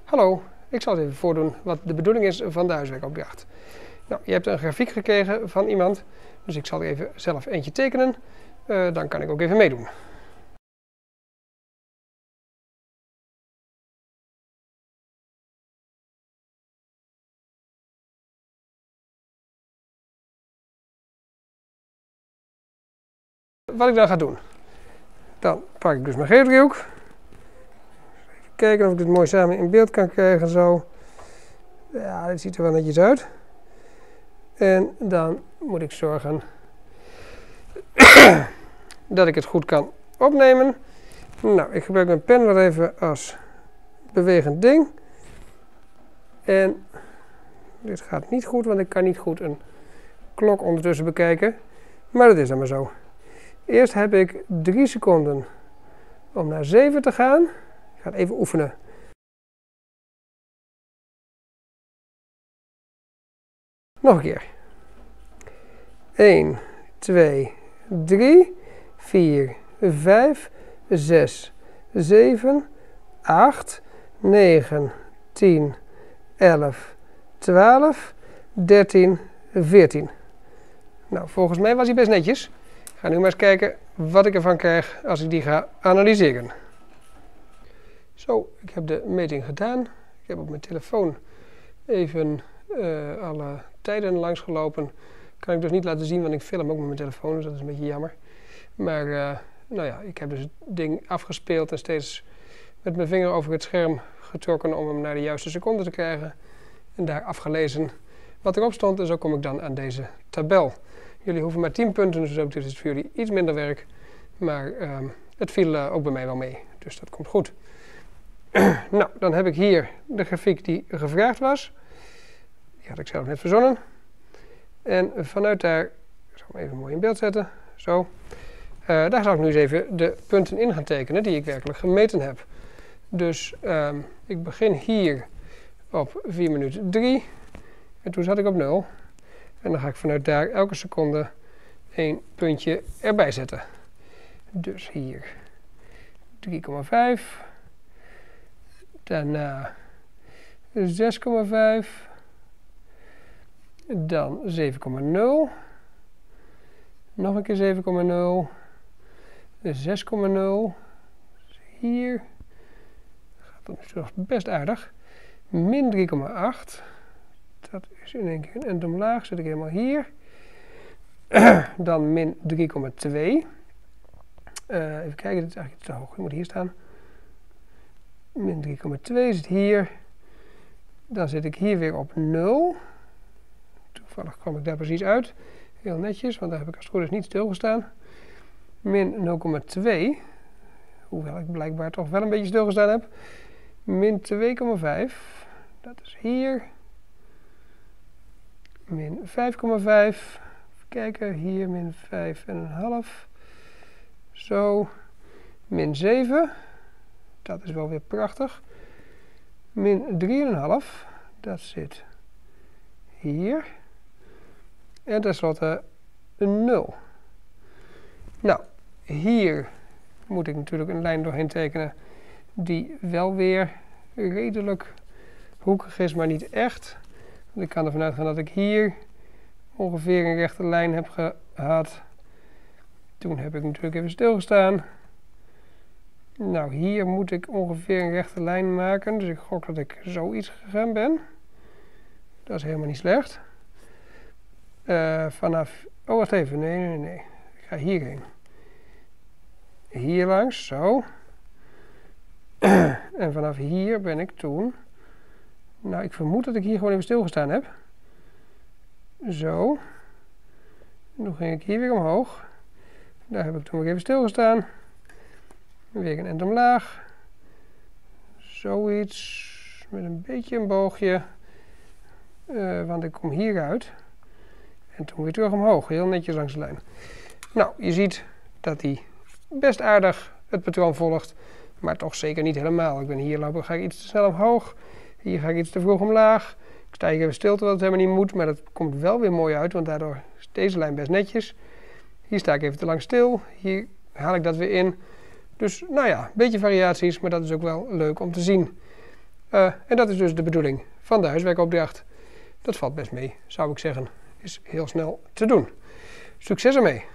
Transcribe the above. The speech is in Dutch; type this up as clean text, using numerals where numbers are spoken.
Hallo, ik zal het even voordoen wat de bedoeling is van de huiswerkopdracht. Nou, je hebt een grafiek gekregen van iemand, dus ik zal er even zelf eentje tekenen. Dan kan ik ook even meedoen. Wat ik dan ga doen, dan pak ik dus mijn geodriehoek. Even kijken of ik dit mooi samen in beeld kan krijgen zo. Ja, dit ziet er wel netjes uit. En dan moet ik zorgen dat ik het goed kan opnemen. Nou, ik gebruik mijn pen weer even als bewegend ding. En dit gaat niet goed, want ik kan niet goed een klok ondertussen bekijken. Maar dat is dan maar zo. Eerst heb ik 3 seconden om naar 7 te gaan. Ik ga het even oefenen. Nog een keer. 1, 2, 3, 4, 5, 6, 7, 8, 9, 10, 11, 12, 13, 14. Nou, volgens mij was hij best netjes. Ik ga nu maar eens kijken wat ik ervan krijg als ik die ga analyseren. Zo, ik heb de meting gedaan. Ik heb op mijn telefoon even alle tijden langsgelopen. Kan ik dus niet laten zien, want ik film ook met mijn telefoon, dus dat is een beetje jammer. Maar nou ja, ik heb dus het ding afgespeeld en steeds met mijn vinger over het scherm getrokken om hem naar de juiste seconde te krijgen. En daar afgelezen wat erop stond en zo kom ik dan aan deze tabel. Jullie hoeven maar 10 punten, dus ook dit is voor jullie iets minder werk. Maar het viel ook bij mij wel mee, dus dat komt goed. Nou, dan heb ik hier de grafiek die gevraagd was. Die had ik zelf net verzonnen. En vanuit daar, ik zal hem even mooi in beeld zetten, zo. Daar zal ik nu eens even de punten in gaan tekenen die ik werkelijk gemeten heb. Dus ik begin hier op 4 minuten 3 en toen zat ik op 0. En dan ga ik vanuit daar elke seconde 1 puntje erbij zetten. Dus hier 3,5. Daarna 6,5. Dan 7,0. Nog een keer 7,0. 6,0. Hier gaat het nog best aardig. Min 3,8. Dat is in één keer een end omlaag. Zet ik helemaal hier. Dan min 3,2. Even kijken, dit is eigenlijk te hoog. Ik moet hier staan. Min 3,2 zit hier. Dan zit ik hier weer op 0. Toevallig kwam ik daar precies uit. Heel netjes, want daar heb ik als het goed is niet stilgestaan. Min 0,2. Hoewel ik blijkbaar toch wel een beetje stilgestaan heb. Min 2,5. Dat is hier. Min 5,5. Even kijken, hier min 5,5. Zo. Min 7. Dat is wel weer prachtig. Min 3,5. Dat zit hier. En tenslotte een 0. Nou, hier moet ik natuurlijk een lijn doorheen tekenen die wel weer redelijk hoekig is, maar niet echt. Want ik kan ervan uitgaan dat ik hier ongeveer een rechte lijn heb gehad. Toen heb ik natuurlijk even stilgestaan. Nou, hier moet ik ongeveer een rechte lijn maken, dus ik gok dat ik zoiets gegaan ben. Dat is helemaal niet slecht. Vanaf... Oh, wacht even. Nee. Ik ga hierheen. Hier langs, zo. En vanaf hier ben ik toen... Nou, ik vermoed dat ik hier gewoon even stilgestaan heb. Zo. En toen ging ik hier weer omhoog. Daar heb ik toen weer even stilgestaan. Weer een end omlaag. Zoiets. Met een beetje een boogje. Want ik kom hieruit. En toen weer terug omhoog. Heel netjes langs de lijn. Nou, je ziet dat hij best aardig het patroon volgt. Maar toch zeker niet helemaal. Ik ben hier lopen, ga ik iets te snel omhoog. Hier ga ik iets te vroeg omlaag. Ik sta hier even stil terwijl het helemaal niet moet. Maar dat komt wel weer mooi uit. Want daardoor is deze lijn best netjes. Hier sta ik even te lang stil. Hier haal ik dat weer in. Dus nou ja, een beetje variaties. Maar dat is ook wel leuk om te zien. En dat is dus de bedoeling van de huiswerkopdracht. Dat valt best mee, zou ik zeggen. Is heel snel te doen. Succes ermee!